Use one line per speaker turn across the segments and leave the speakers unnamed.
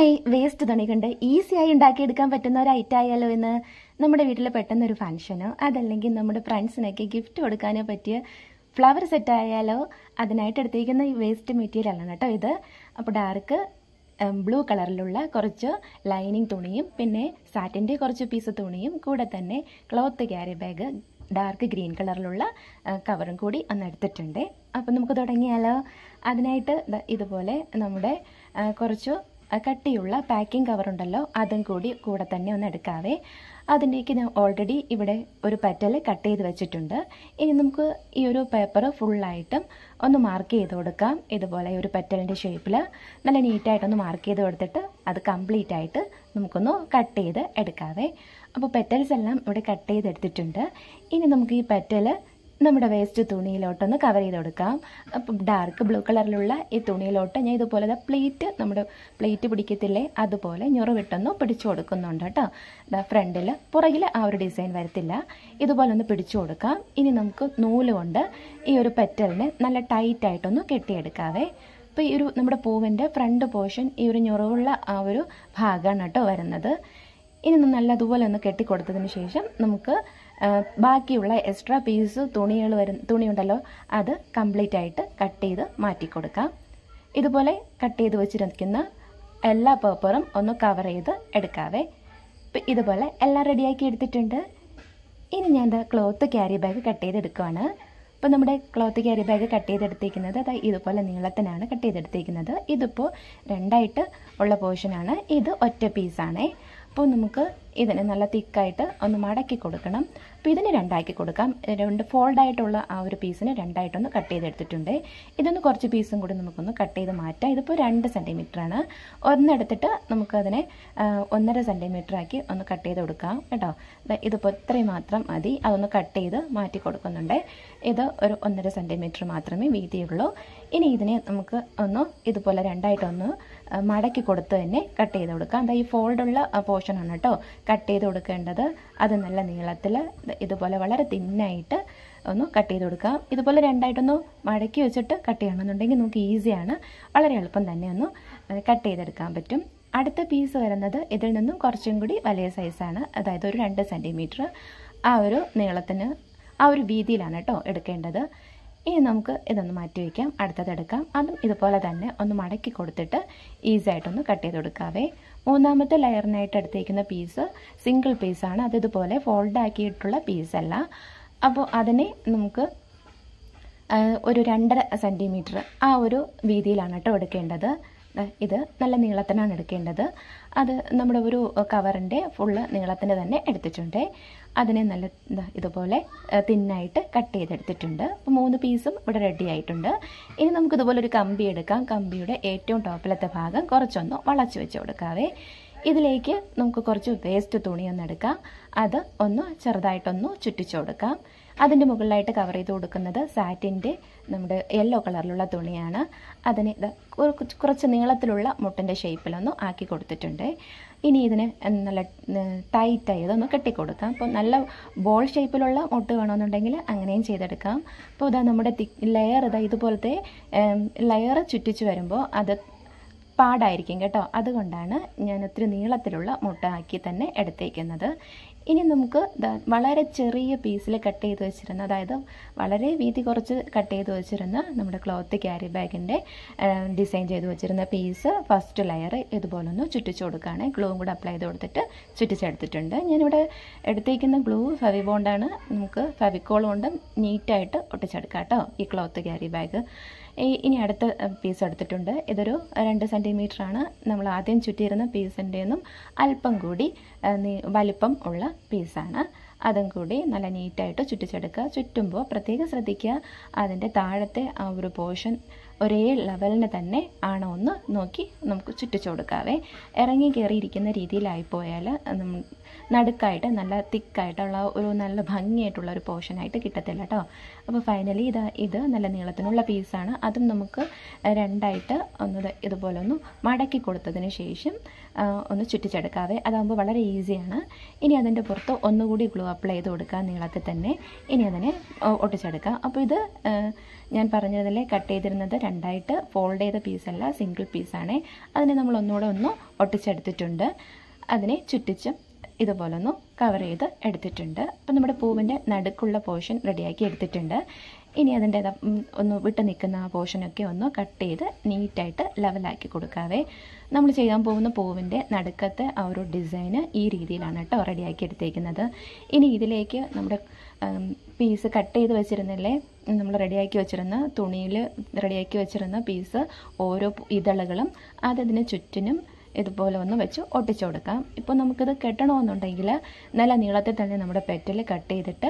Hi, waste തുണി കൊണ്ട് ഈസിയായി ഉണ്ടാക്കിയെടുക്കാൻ പറ്റുന്ന ഒരു ഐറ്റം ആയാലോ എന്ന്. നമ്മുടെ വീട്ടിൽ പെട്ടെന്നൊരു ഫംഗ്ഷനോ അതല്ലെങ്കിൽ നമ്മുടെ ഫ്രണ്ട്സിനൊക്കെ ഗിഫ്റ്റ് കൊടുക്കാനോ പറ്റിയ ഫ്ലവർ സെറ്റ് ആയാലോ അതിനായിട്ട് എടുത്തിരിക്കുന്ന ഈ വേസ്റ്റ് മെറ്റീരിയലാണ് കേട്ടോ ഇത്. അപ്പോൾ ഡാർക്ക് ബ്ലൂ കളറിലുള്ള കുറച്ച് ലൈനിങ് തുണിയും പിന്നെ സാറ്റിൻ്റെ കുറച്ച് പീസ് തുണിയും കൂടെ തന്നെ cloth carry bag dark green കളറിലുള്ള കവറും കൂടി ഒന്ന് എടുത്തിട്ടുണ്ട്. അപ്പോൾ നമുക്ക് തുടങ്ങിയാലോ. അതിനായിട്ട് ഇതുപോലെ നമ്മുടെ കുറച്ച് കട്ടിയുള്ള പാക്കിംഗ് കവറുണ്ടല്ലോ അതും കൂടെ തന്നെ ഒന്ന് എടുക്കാവേ. അതിൻ്റെക്ക് ഞാൻ ഓൾറെഡി ഇവിടെ ഒരു പെറ്റൽ കട്ട് ചെയ്ത് വെച്ചിട്ടുണ്ട്. ഇനി നമുക്ക് ഈ ഒരു പേപ്പർ ഫുള്ളായിട്ടും ഒന്ന് മാർക്ക് ചെയ്ത് കൊടുക്കാം. ഇതുപോലെ ഒരു പെറ്റലിൻ്റെ ഷേപ്പിൽ നല്ല നീറ്റായിട്ടൊന്ന് മാർക്ക് ചെയ്ത് കൊടുത്തിട്ട് അത് കംപ്ലീറ്റ് ആയിട്ട് നമുക്കൊന്ന് കട്ട് ചെയ്ത് എടുക്കാവേ. അപ്പോൾ പെറ്റൽസ് എല്ലാം ഇവിടെ കട്ട് ചെയ്തെടുത്തിട്ടുണ്ട്. ഇനി നമുക്ക് ഈ പെറ്റൽ നമ്മുടെ വേസ്റ്റ് തുണിയിലോട്ടൊന്ന് കവർ ചെയ്ത് കൊടുക്കാം. അപ്പം ഡാർക്ക് ബ്ലൂ കളറിലുള്ള ഈ തുണിയിലോട്ട് ഞാൻ ഇതുപോലെ നമ്മുടെ പ്ലേറ്റ് പിടിക്കത്തില്ലേ അതുപോലെ ഞുറുവിട്ടൊന്ന് പിടിച്ചു കൊടുക്കുന്നുണ്ട് കേട്ടോ. ഫ്രണ്ടിൽ പുറകിൽ ആ ഒരു ഡിസൈൻ വരത്തില്ല, ഇതുപോലെ ഒന്ന് പിടിച്ചു കൊടുക്കാം. ഇനി നമുക്ക് നൂല് കൊണ്ട് ഈ ഒരു പെറ്റലിനെ നല്ല ടൈറ്റായിട്ടൊന്ന് കെട്ടിയെടുക്കാവേ. അപ്പോൾ ഈ ഒരു നമ്മുടെ പൂവിൻ്റെ ഫ്രണ്ട് പോർഷൻ ഈ ഒരു ഞുറവുള്ള ആ ഒരു ഭാഗമാണ് കേട്ടോ വരുന്നത്. ഇനി നല്ലതുപോലെ ഒന്ന് കെട്ടിക്കൊടുത്തതിന് ശേഷം നമുക്ക് ബാക്കിയുള്ള എക്സ്ട്രാ പീസ് തുണിയുണ്ടല്ലോ അത് കംപ്ലീറ്റ് ആയിട്ട് കട്ട് ചെയ്ത് മാറ്റി കൊടുക്കാം. ഇതുപോലെ കട്ട് ചെയ്ത് വെച്ചിരിക്കുന്ന എല്ലാ പേപ്പറും ഒന്ന് കവർ ചെയ്ത് എടുക്കാവേ. ഇപ്പം ഇതുപോലെ എല്ലാം റെഡിയാക്കി എടുത്തിട്ടുണ്ട്. ഇനി ഞാൻ ക്ലോത്ത് ക്യാരി ബാഗ് കട്ട് ചെയ്തെടുക്കുകയാണ്. അപ്പോൾ നമ്മുടെ ക്ലോത്ത് ക്യാരി ബാഗ് കട്ട് ചെയ്തെടുത്തേക്കുന്നത് ഇതുപോലെ നീളത്തിനാണ് കട്ട് ചെയ്തെടുത്തേക്കുന്നത്. ഇതിപ്പോൾ രണ്ടായിട്ട് ഉള്ള പോർഷനാണ്, ഇത് ഒറ്റ പീസാണേ. അപ്പോൾ നമുക്ക് ഇതിന് നല്ല തിക്കായിട്ട് ഒന്ന് മടക്കി കൊടുക്കണം. അപ്പോൾ ഇതിന് രണ്ടാക്കി കൊടുക്കാം. രണ്ട് ഫോൾഡായിട്ടുള്ള ആ ഒരു പീസിന് രണ്ടായിട്ടൊന്ന് കട്ട് ചെയ്തെടുത്തിട്ടുണ്ട്. ഇതൊന്ന് കുറച്ച് പീസും കൂടി നമുക്കൊന്ന് കട്ട് ചെയ്ത് മാറ്റാം. ഇതിപ്പോൾ 2 സെൻറ്റിമീറ്ററാണ്. ഒന്നെടുത്തിട്ട് നമുക്കതിനെ 1.5 സെൻറ്റിമീറ്ററാക്കി ഒന്ന് കട്ട് ചെയ്ത് കൊടുക്കാം കേട്ടോ. ഇതിപ്പോൾ ഇത്രയും മാത്രം മതി. അതൊന്ന് കട്ട് ചെയ്ത് മാറ്റി കൊടുക്കുന്നുണ്ട്. ഇത് ഒരു 1.5 സെൻറ്റിമീറ്റർ മാത്രമേ വീതിയുള്ളൂ. ഇനി ഇതിനെ നമുക്ക് ഒന്ന് ഇതുപോലെ രണ്ടായിട്ടൊന്ന് മടക്കി കൊടുത്ത് തന്നെ കട്ട് ചെയ്ത് കൊടുക്കാം. ഈ ഫോൾഡുള്ള പോർഷനാണ് കേട്ടോ കട്ട് ചെയ്ത് കൊടുക്കേണ്ടത്. അത് നല്ല നീളത്തിൽ ഇതുപോലെ വളരെ തിന്നായിട്ട് ഒന്ന് കട്ട് ചെയ്ത് കൊടുക്കാം. ഇതുപോലെ രണ്ടായിട്ടൊന്ന് മടക്കി വെച്ചിട്ട് കട്ട് ചെയ്യണമെന്നുണ്ടെങ്കിൽ നമുക്ക് ഈസിയാണ്, വളരെ എളുപ്പം തന്നെ ഒന്ന് കട്ട് ചെയ്തെടുക്കാൻ പറ്റും. അടുത്ത പീസ് വരുന്നത് ഇതിൽ നിന്നും കുറച്ചും കൂടി വലിയ സൈസാണ്, അതായത് ഒരു 2 സെൻറ്റിമീറ്റർ ആ ഒരു നീളത്തിന് ആ ഒരു വീതിയിലാണ് കേട്ടോ എടുക്കേണ്ടത്. ഇനി നമുക്ക് ഇതൊന്ന് മാറ്റി വയ്ക്കാം, അടുത്തത് എടുക്കാം. അതും ഇതുപോലെ തന്നെ ഒന്ന് മടക്കി കൊടുത്തിട്ട് ഈസി ആയിട്ടൊന്ന് കട്ട് ചെയ്ത് കൊടുക്കാവേ. മൂന്നാമത്തെ ലെയറിനായിട്ട് എടുത്തേക്കുന്ന പീസ് സിംഗിൾ പീസാണ്, അത് ഇതുപോലെ ഫോൾഡ് ആക്കിയിട്ടുള്ള പീസല്ല. അപ്പോൾ അതിനെ നമുക്ക് ഒരു 2.5 സെൻറ്റിമീറ്റർ ആ ഒരു വീതിയിലാണ് കേട്ടോ എടുക്കേണ്ടത്. ഇത് നല്ല നീളത്തിനാണ് എടുക്കേണ്ടത്. അത് നമ്മുടെ ഒരു കവറിൻ്റെ ഫുള്ള് നീളത്തിന് തന്നെ എടുത്തിട്ടുണ്ട്. അതിനെ നല്ല ഇതുപോലെ തിന്നായിട്ട് കട്ട് ചെയ്തെടുത്തിട്ടുണ്ട്. അപ്പോൾ 3 പീസും ഇവിടെ റെഡി ആയിട്ടുണ്ട്. ഇനി നമുക്കിതുപോലെ ഒരു കമ്പി എടുക്കാം. കമ്പിയുടെ ഏറ്റവും ടോപ്പിലത്തെ ഭാഗം കുറച്ചൊന്ന് വളച്ച് വെച്ച് കൊടുക്കാവേ. ഇതിലേക്ക് നമുക്ക് കുറച്ച് വേസ്റ്റ് തുണി ഒന്ന് എടുക്കാം. അത് ഒന്ന് ചെറുതായിട്ടൊന്ന് ചുറ്റിച്ചു കൊടുക്കാം. അതിൻ്റെ മുകളിലായിട്ട് കവർ ചെയ്ത് കൊടുക്കുന്നത് സാറ്റിൻ്റെ നമ്മുടെ യെല്ലോ കളറിലുള്ള തുണിയാണ്. അതിന് കുറച്ച് നീളത്തിലുള്ള മുട്ടിൻ്റെ ഷേപ്പിലൊന്ന് ആക്കി കൊടുത്തിട്ടുണ്ട്. ഇനി ഇതിന് നല്ല ടൈറ്റായി ഇതൊന്ന് കെട്ടിക്കൊടുക്കാം. അപ്പോൾ നല്ല ബോൾ ഷേപ്പിലുള്ള മുട്ട് വേണമെന്നുണ്ടെങ്കിൽ അങ്ങനെയും ചെയ്തെടുക്കാം. അപ്പോൾ നമ്മുടെ ലെയർ ഇതുപോലത്തെ ലെയർ ചുറ്റിച്ച് വരുമ്പോൾ അത് പാടായിരിക്കും കേട്ടോ. അതുകൊണ്ടാണ് ഞാൻ ഒത്തിരി നീളത്തിലുള്ള മുട്ട ആക്കി തന്നെ എടുത്തേക്കുന്നത്. ഇനി നമുക്ക് വളരെ ചെറിയ പീസിൽ കട്ട് ചെയ്ത് വെച്ചിരുന്ന, അതായത് വളരെ വീതി കുറച്ച് കട്ട് ചെയ്ത് വെച്ചിരുന്ന നമ്മുടെ ക്ലോത്ത് ക്യാരി ബാഗിൻ്റെ ഡിസൈൻ ചെയ്ത് വെച്ചിരുന്ന പീസ് ഫസ്റ്റ് ലെയർ ഇതുപോലെ ഒന്ന് ചുറ്റിച്ചു കൊടുക്കുകയാണ്. ഗ്ലൂവും കൂടെ അപ്ലൈ ചെയ്ത് കൊടുത്തിട്ട് ചുറ്റിച്ചെടുത്തിട്ടുണ്ട്. ഞാനിവിടെ എടുത്തേക്കുന്ന ഗ്ലൂ ഫെവിബോണ്ടാണ്. നമുക്ക് ഫെവിക്കോൾ കൊണ്ട് നീറ്റായിട്ട് ഒട്ടിച്ചെടുക്കാം കേട്ടോ ഈ ക്ലോത്ത് ക്യാരി ബാഗ്. ഇനി അടുത്ത പീസ് എടുത്തിട്ടുണ്ട്. ഇതൊരു 2 സെൻറ്റിമീറ്ററാണ്. നമ്മൾ ആദ്യം ചുറ്റിയിരുന്ന പീസിൻ്റെ നിന്നും അല്പം കൂടി വലിപ്പം ഉള്ള പീസാണ്. അതും കൂടി നല്ല നീറ്റായിട്ട് ചുറ്റിച്ചെടുക്കുക. ചുറ്റുമ്പോൾ പ്രത്യേകം ശ്രദ്ധിക്കുക അതിൻ്റെ താഴത്തെ ആ ഒരു പോർഷൻ ഒരേ ലെവലിന് തന്നെ ആണോ എന്ന് നോക്കി നമുക്ക് ചുറ്റിച്ചു കൊടുക്കാവേ. ഇറങ്ങി കയറിയിരിക്കുന്ന രീതിയിലായിപ്പോയാൽ നടുക്കായിട്ട് നല്ല തിക്കായിട്ടുള്ള ഒരു നല്ല ഭംഗിയായിട്ടുള്ള ഒരു പോർഷനായിട്ട് കിട്ടത്തില്ല കേട്ടോ. അപ്പോൾ ഫൈനലി ഇത് നല്ല നീളത്തിനുള്ള പീസാണ്. അതും നമുക്ക് രണ്ടായിട്ട് ഒന്ന് ഇതുപോലെ ഒന്ന് മടക്കി കൊടുത്തതിന് ശേഷം ഒന്ന് ചുറ്റിച്ചെടുക്കാവേ. അതാകുമ്പോൾ വളരെ ഈസിയാണ്. ഇനി അതിൻ്റെ പുറത്ത് ഒന്നുകൂടി ഗ്ലൂ അപ്ലൈ ചെയ്ത് കൊടുക്കുക നീളത്തിൽ തന്നെ. ഇനി അതിനെ ഒട്ടിച്ചെടുക്കാം. അപ്പോൾ ഇത് ഞാൻ പറഞ്ഞതിൽ കട്ട് ചെയ്തിരുന്നത് രണ്ടായിട്ട് ഫോൾഡ് ചെയ്ത പീസല്ല, സിംഗിൾ പീസാണ്. അതിനെ നമ്മൾ ഒന്നുകൂടെ ഒന്ന് ഒട്ടിച്ചെടുത്തിട്ടുണ്ട്. അതിനെ ചുറ്റിച്ചും ഇതുപോലെ ഒന്ന് കവർ ചെയ്ത് എടുത്തിട്ടുണ്ട്. അപ്പം നമ്മുടെ പൂവിൻ്റെ നടുക്കുള്ള പോർഷൻ റെഡിയാക്കി എടുത്തിട്ടുണ്ട്. ഇനി അതിൻ്റെ ഒന്ന് വിട്ട് നിൽക്കുന്ന ആ പോർഷനൊക്കെ ഒന്ന് കട്ട് ചെയ്ത് നീറ്റായിട്ട് ലെവലാക്കി കൊടുക്കാവേ. നമ്മൾ ചെയ്യാൻ പോകുന്ന പൂവിൻ്റെ നടുക്കത്തെ ആ ഒരു ഡിസൈന് ഈ രീതിയിലാണ് കേട്ടോ റെഡിയാക്കി എടുത്തേക്കുന്നത്. ഇനി ഇതിലേക്ക് നമ്മുടെ പീസ് കട്ട് ചെയ്ത് വെച്ചിരുന്നില്ലേ, നമ്മൾ റെഡിയാക്കി വെച്ചിരുന്ന തുണിയിൽ റെഡിയാക്കി വെച്ചിരുന്ന പീസ് ഓരോ ഇതളുകളും അതിന് ചുറ്റിനും ഇതുപോലെ ഒന്ന് വെച്ച് ഒട്ടിച്ചു കൊടുക്കാം. ഇപ്പോൾ നമുക്കിത് കെട്ടണമെന്നുണ്ടെങ്കിൽ നല്ല നീളത്തിൽ തന്നെ നമ്മുടെ പെറ്റൽ കട്ട് ചെയ്തിട്ട്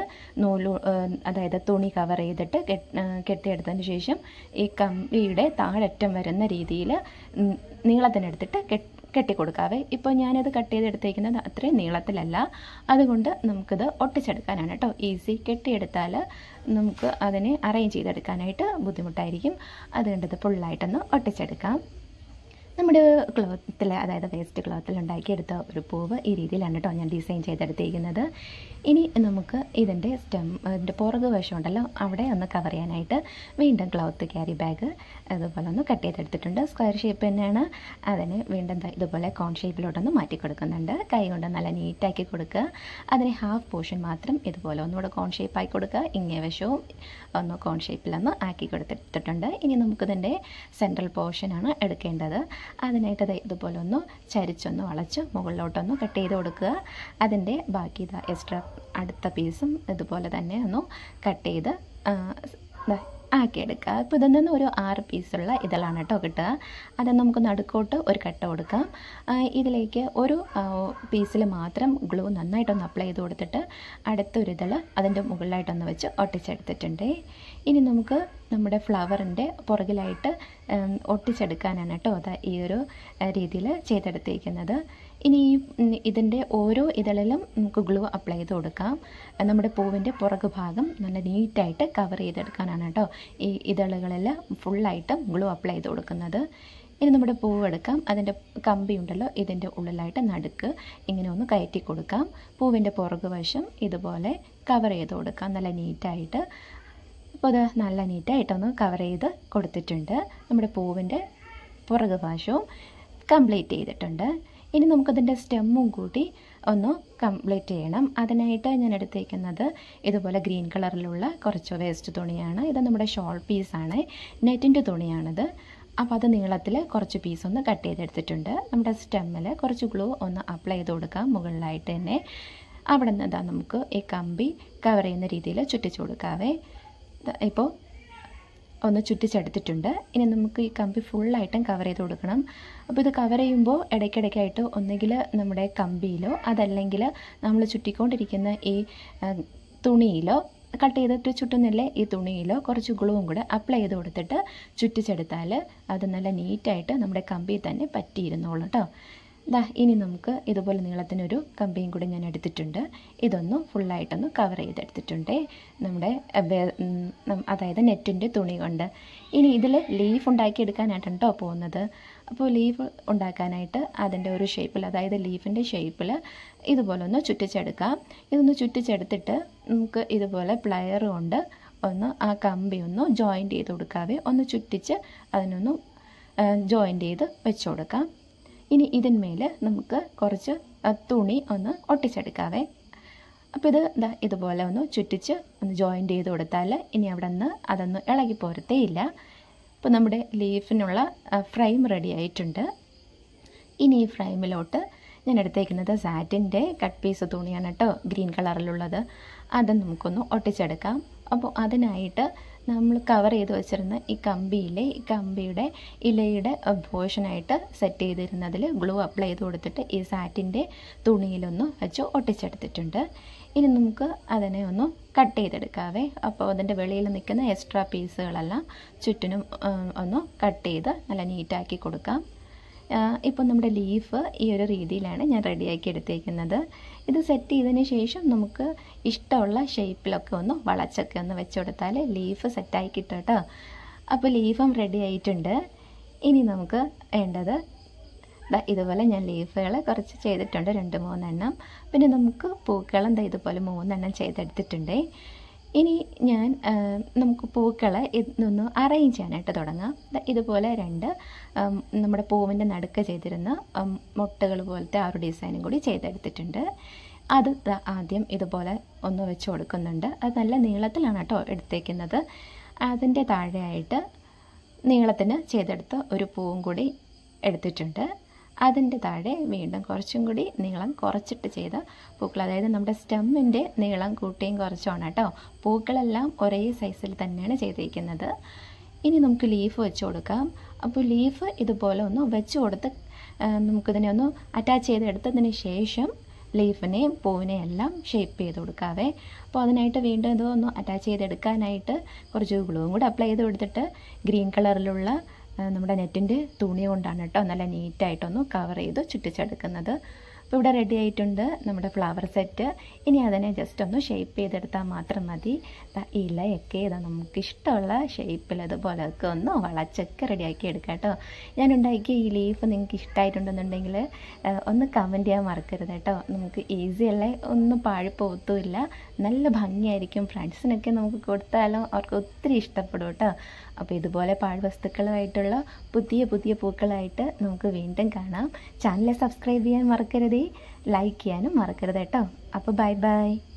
അതായത് തുണി കവർ ചെയ്തിട്ട് കെട്ടിയെടുത്തതിന് ശേഷം ഈ കമ്പിയുടെ താഴറ്റം വരുന്ന രീതിയിൽ നീളത്തിനെടുത്തിട്ട് കെട്ടിക്കൊടുക്കാവേ. ഇപ്പോൾ ഞാനത് കട്ട് ചെയ്തെടുത്തേക്കുന്നത് അത്രയും നീളത്തിലല്ല, അതുകൊണ്ട് നമുക്കിത് ഒട്ടിച്ചെടുക്കാനാണ് കേട്ടോ ഈസി. കെട്ടിയെടുത്താൽ നമുക്ക് അതിനെ അറേഞ്ച് ചെയ്തെടുക്കാനായിട്ട് ബുദ്ധിമുട്ടായിരിക്കും. അതുകൊണ്ട് ഇത് ഫുള്ളായിട്ടൊന്ന് ഒട്ടിച്ചെടുക്കാം. നമ്മുടെ ക്ലോത്തിൽ, അതായത് വേസ്റ്റ് ക്ലോത്തിൽ ഉണ്ടാക്കിയെടുത്ത ഒരു പൂവ് ഈ രീതിയിലാണ് കേട്ടോ ഞാൻ ഡിസൈൻ ചെയ്തെടുത്തിരിക്കുന്നത്. ഇനി നമുക്ക് ഇതിൻ്റെ ഇതിൻ്റെ പുറകു വശം ഉണ്ടല്ലോ, അവിടെ ഒന്ന് കവർ ചെയ്യാനായിട്ട് വീണ്ടും ക്ലോത്ത് ക്യാരി ബാഗ് അതുപോലെ ഒന്ന് കട്ട് ചെയ്തെടുത്തിട്ടുണ്ട്. സ്ക്വയർ ഷേപ്പ് തന്നെയാണ്. അതിന് വീണ്ടും ഇതുപോലെ കോൺ ഷേപ്പിലോട്ടൊന്ന് മാറ്റി കൊടുക്കുന്നുണ്ട്. കൈ കൊണ്ട് നല്ല നീറ്റാക്കി കൊടുക്കുക. അതിന് ഹാഫ് പോർഷൻ മാത്രം ഇതുപോലെ ഒന്നുകൂടെ കോൺ ഷേപ്പാക്കി കൊടുക്കുക. ഇങ്ങേ വശവും ഒന്ന് കോൺ ഷേപ്പിലൊന്ന് ആക്കി കൊടുത്തിട്ടുണ്ട്. ഇനി നമുക്കിതിൻ്റെ സെൻട്രൽ പോർഷനാണ് എടുക്കേണ്ടത്. അതിനായിട്ട് ഇതുപോലെ ഒന്ന് ചരിച്ചൊന്ന് വളച്ച് മുകളിലോട്ടൊന്ന് കട്ട് ചെയ്ത് കൊടുക്കുക. അതിൻ്റെ ബാക്കി എക്സ്ട്രാ അടുത്ത പീസും ഇതുപോലെ തന്നെ ഒന്ന് കട്ട് ചെയ്ത് ആക്കിയെടുക്കുക. ഇപ്പോൾ ഇതിൽ നിന്ന് ഒരു 6 പീസുള്ള ഇതളാണ് കേട്ടോ കിട്ടുക. അത് നമുക്ക് നടുക്കോട്ട് ഒരു കട്ട കൊടുക്കാം. ഇതിലേക്ക് ഒരു പീസിൽ മാത്രം ഗ്ലൂ നന്നായിട്ടൊന്ന് അപ്ലൈ ചെയ്ത് കൊടുത്തിട്ട് അടുത്തൊരു ഇതൾ അതിൻ്റെ മുകളിലായിട്ടൊന്ന് വെച്ച് ഒട്ടിച്ചെടുത്തിട്ടുണ്ട്. ഇനി നമുക്ക് നമ്മുടെ ഫ്ലവറിൻ്റെ പുറകിലായിട്ട് ഒട്ടിച്ചെടുക്കാനാണ് കേട്ടോ അത് ഈ ഒരു രീതിയിൽ ചെയ്തെടുത്തിരിക്കുന്നത്. ഇനി ഇതിൻ്റെ ഓരോ ഇതളിലും നമുക്ക് ഗ്ലൂ അപ്ലൈ ചെയ്ത് കൊടുക്കാം. നമ്മുടെ പൂവിൻ്റെ പുറകു ഭാഗം നല്ല നീറ്റായിട്ട് കവർ ചെയ്തെടുക്കാനാണ് കേട്ടോ ഈ ഇതളുകളിൽ ഫുള്ളായിട്ടും ഗ്ലൂ അപ്ലൈ ചെയ്ത് കൊടുക്കുന്നത്. ഇനി നമ്മുടെ പൂവ് എടുക്കാം. അതിൻ്റെ കമ്പി ഉണ്ടല്ലോ, ഇതിൻ്റെ ഉള്ളിലായിട്ട് നടുക്ക് ഇങ്ങനെ ഒന്ന് കയറ്റി കൊടുക്കാം. പൂവിൻ്റെ പുറകു വശം ഇതുപോലെ കവർ ചെയ്ത് കൊടുക്കാം നല്ല നീറ്റായിട്ട്. അപ്പോൾ അത് നല്ല നീറ്റായിട്ടൊന്ന് കവർ ചെയ്ത് കൊടുത്തിട്ടുണ്ട്. നമ്മുടെ പൂവിൻ്റെ പുറകു വശവും കംപ്ലീറ്റ് ചെയ്തിട്ടുണ്ട്. ഇനി നമുക്കതിൻ്റെ സ്റ്റെമ്മും കൂടി ഒന്ന് കംപ്ലീറ്റ് ചെയ്യണം. അതിനായിട്ട് ഞാൻ എടുത്തേക്കുന്നത് ഇതുപോലെ ഗ്രീൻ കളറിലുള്ള കുറച്ച് വേസ്റ്റ് തുണിയാണ്. ഇത് നമ്മുടെ ഷോൾ പീസാണ്, നെറ്റിൻ്റെ തുണിയാണിത്. അപ്പോൾ അത് നീളത്തിൽ കുറച്ച് പീസ് ഒന്ന് കട്ട് ചെയ്തെടുത്തിട്ടുണ്ട്. നമ്മുടെ സ്റ്റെമ്മിൽ കുറച്ച് ഗ്ലൂ ഒന്ന് അപ്ലൈ ചെയ്ത് കൊടുക്കാം മുകളിലായിട്ട് തന്നെ. അവിടെ നിന്ന് ഇതാ നമുക്ക് ഈ കമ്പി കവർ ചെയ്യുന്ന രീതിയിൽ ചുറ്റിച്ചു കൊടുക്കാവേ. ഇപ്പോൾ ഒന്ന് ചുറ്റിച്ചെടുത്തിട്ടുണ്ട്. ഇനി നമുക്ക് ഈ കമ്പി ഫുള്ളായിട്ടും കവർ ചെയ്ത് കൊടുക്കണം. അപ്പോൾ ഇത് കവർ ചെയ്യുമ്പോൾ ഇടയ്ക്കിടയ്ക്കായിട്ട് ഒന്നുകിൽ നമ്മുടെ കമ്പിയിലോ അതല്ലെങ്കിൽ നമ്മൾ ചുറ്റിക്കൊണ്ടിരിക്കുന്ന ഈ തുണിയിലോ കട്ട് ചെയ്തിട്ട് ചുറ്റുന്നില്ലേ ഈ തുണിയിലോ കുറച്ച് ഗ്ലൂവും കൂടെ അപ്ലൈ ചെയ്ത് കൊടുത്തിട്ട് ചുറ്റിച്ചെടുത്താൽ അത് നല്ല നീറ്റായിട്ട് നമ്മുടെ കമ്പിയിൽ തന്നെ പറ്റിയിരുന്നോളൂ കേട്ടോ. ഇനി നമുക്ക് ഇതുപോലെ നീളത്തിനൊരു കമ്പിയും കൂടി ഞാൻ എടുത്തിട്ടുണ്ട്. ഇതൊന്ന് ഫുള്ളായിട്ടൊന്ന് കവർ ചെയ്തെടുത്തിട്ടുണ്ട് നമ്മുടെ അതായത് നെറ്റിൻ്റെ തുണി കൊണ്ട്. ഇനി ഇതിൽ ലീഫ് ഉണ്ടാക്കിയെടുക്കാനായിട്ടാണ് കേട്ടോ പോകുന്നത്. അപ്പോൾ ലീഫ് ഉണ്ടാക്കാനായിട്ട് അതിൻ്റെ ഒരു ഷേപ്പിൽ, അതായത് ലീഫിൻ്റെ ഷേപ്പിൽ ഇതുപോലെ ഒന്ന് ചുറ്റിച്ചെടുക്കാം. ഇതൊന്ന് ചുറ്റിച്ചെടുത്തിട്ട് നമുക്ക് ഇതുപോലെ പ്ലയർ കൊണ്ട് ഒന്ന് ആ കമ്പി ഒന്ന് ജോയിൻറ്റ് ചെയ്ത് കൊടുക്കാവേ. ഒന്ന് ചുറ്റിച്ച് അതിനൊന്ന് ജോയിൻറ്റ് ചെയ്ത് വെച്ച് കൊടുക്കാം. ഇനി ഇതിന്മേൽ നമുക്ക് കുറച്ച് തുണി ഒന്ന് ഒട്ടിച്ചെടുക്കാവേ. അപ്പോൾ ഇത് ഇതുപോലെ ഒന്ന് ചുറ്റിച്ച് ഒന്ന് ജോയിൻറ്റ് ചെയ്ത് കൊടുത്താൽ ഇനി അവിടെ നിന്ന് അതൊന്ന് ഇളകി പോരത്തേ ഇല്ല. ഇപ്പോൾ നമ്മുടെ ലീഫിനുള്ള ഫ്രെയിം റെഡി ആയിട്ടുണ്ട്. ഇനി ഈ ഫ്രെയിമിലോട്ട് ഞാൻ എടുത്തേക്കുന്നത് സാറ്റിൻ്റെ കട്ട് പീസ് തുണിയാണ് കേട്ടോ, ഗ്രീൻ കളറിലുള്ളത്. അത് നമുക്കൊന്ന് ഒട്ടിച്ചെടുക്കാം. അപ്പോൾ അതിനായിട്ട് നമ്മൾ കവർ ചെയ്ത് വെച്ചിരുന്ന ഈ കമ്പിയുടെ ഇലയുടെ പോർഷനായിട്ട് സെറ്റ് ചെയ്തിരുന്നതിൽ ഗ്ലൂ അപ്ലൈ ചെയ്ത് കൊടുത്തിട്ട് ഈ സാറ്റിൻ്റെ തുണിയിലൊന്ന് വെച്ച് ഒട്ടിച്ചെടുത്തിട്ടുണ്ട്. ഇനി നമുക്ക് അതിനെ ഒന്ന് കട്ട് ചെയ്തെടുക്കാവേ. അപ്പോൾ അതിൻ്റെ വെളിയിൽ നിൽക്കുന്ന എക്സ്ട്രാ പീസുകളെല്ലാം ചുറ്റിനും ഒന്ന് കട്ട് ചെയ്ത് നല്ല നീറ്റാക്കി കൊടുക്കാം. ഇപ്പോൾ നമ്മുടെ ലീഫ് ഈ ഒരു രീതിയിലാണ് ഞാൻ റെഡിയാക്കി എടുത്തേക്കുന്നത്. ഇത് സെറ്റ് ചെയ്തതിന് ശേഷം നമുക്ക് ഇഷ്ടമുള്ള ഷേപ്പിലൊക്കെ ഒന്ന് വളച്ചൊക്കെ ഒന്ന് വെച്ച് കൊടുത്താൽ ലീഫ് സെറ്റായി കിട്ടും കേട്ടോ. അപ്പോൾ ലീഫും റെഡി ആയിട്ടുണ്ട്. ഇനി നമുക്ക് വേണ്ടത് ഇതുപോലെ ഞാൻ ലീഫുകൾ കുറച്ച് ചെയ്തിട്ടുണ്ട്, 2-3 എണ്ണം. പിന്നെ നമുക്ക് പൂക്കളം ഇതുപോലെ 3 എണ്ണം ചെയ്തെടുത്തിട്ടുണ്ട്. ഇനി ഞാൻ നമുക്ക് പൂക്കളെ ഇതൊന്ന് അറേഞ്ച് ചെയ്യാനായിട്ട് തുടങ്ങാം. ഇതുപോലെ നമ്മുടെ പൂവിൻ്റെ നടുക്ക് ചെയ്തിരുന്ന മുട്ടുകൾ പോലത്തെ ആ ഒരു ഡിസൈനും കൂടി ചെയ്തെടുത്തിട്ടുണ്ട്. അത് ആദ്യം ഇതുപോലെ ഒന്ന് വെച്ച് കൊടുക്കുന്നുണ്ട്. അത് നല്ല നീളത്തിലാണ് കേട്ടോ എടുത്തേക്കുന്നത്. അതിൻ്റെ താഴെയായിട്ട് നീളത്തിന് ചെയ്തെടുത്ത ഒരു പൂവും കൂടി എടുത്തിട്ടുണ്ട്. അതിൻ്റെ താഴെ വീണ്ടും കുറച്ചും കൂടി നീളം കുറച്ചിട്ട് ചെയ്ത പൂക്കൾ, അതായത് നമ്മുടെ സ്റ്റെമ്മിൻ്റെ നീളം കൂട്ടിയും കുറച്ചുമാണ് കേട്ടോ. പൂക്കളെല്ലാം ഒരേ സൈസിൽ തന്നെയാണ് ചെയ്തിരിക്കുന്നത്. ഇനി നമുക്ക് ലീഫ് വെച്ച് കൊടുക്കാം. അപ്പോൾ ലീഫ് ഇതുപോലെ ഒന്ന് വെച്ച് കൊടുത്ത് നമുക്കിതിനെ ഒന്ന് അറ്റാച്ച് ചെയ്തെടുത്തതിന് ശേഷം ലീഫിനെയും പൂവിനെയും എല്ലാം ഷേപ്പ് ചെയ്ത് കൊടുക്കാവേ. അപ്പോൾ അതിനായിട്ട് വീണ്ടും ഇതൊന്ന് അറ്റാച്ച് ചെയ്തെടുക്കാനായിട്ട് കുറച്ച് ഗ്ലൂവും കൂടെ അപ്ലൈ ചെയ്ത് കൊടുത്തിട്ട് ഗ്രീൻ കളറിലുള്ള നമ്മുടെ നെറ്റിൻ്റെ തുണി കൊണ്ടാണ് കേട്ടോ നല്ല നീറ്റായിട്ടൊന്ന് കവർ ചെയ്ത് ചുറ്റിച്ചെടുക്കുന്നത്. അപ്പോൾ ഇവിടെ റെഡി ആയിട്ടുണ്ട് നമ്മുടെ ഫ്ലവർ സെറ്റ്. ഇനി അതിനെ ജസ്റ്റ് ഒന്ന് ഷേപ്പ് ചെയ്തെടുത്താൽ മാത്രം മതി. ഇലയൊക്കെ നമുക്ക് ഇഷ്ടമുള്ള ഷേപ്പിൽ അതുപോലെയൊക്കെ ഒന്ന് വളച്ചൊക്കെ റെഡിയാക്കി എടുക്കാം കേട്ടോ. ഞാൻ ഉണ്ടാക്കിയ ഈ ലീഫ് നിങ്ങൾക്ക് ഇഷ്ടമായിട്ടുണ്ടെന്നുണ്ടെങ്കിൽ ഒന്ന് കമൻറ്റ് ചെയ്യാൻ മറക്കരുത് കേട്ടോ. നമുക്ക് ഈസി അല്ലേ, ഒന്നും പാഴിപ്പോത്തുമില്ല, നല്ല ഭംഗിയായിരിക്കും. ഫ്രണ്ട്സിനൊക്കെ നമുക്ക് കൊടുത്താലും അവർക്ക് ഒത്തിരി ഇഷ്ടപ്പെടും കേട്ടോ. അപ്പോൾ ഇതുപോലെ പാഴ്വസ്തുക്കളുമായിട്ടുള്ള പുതിയ പുതിയ പൂക്കളായിട്ട് നമുക്ക് വീണ്ടും കാണാം. ചാനൽ സബ്സ്ക്രൈബ് ചെയ്യാൻ മറക്കരുത്, ലൈക്ക് ചെയ്യാനും മറക്കരുത് കേട്ടോ. അപ്പോൾ ബൈ ബൈ.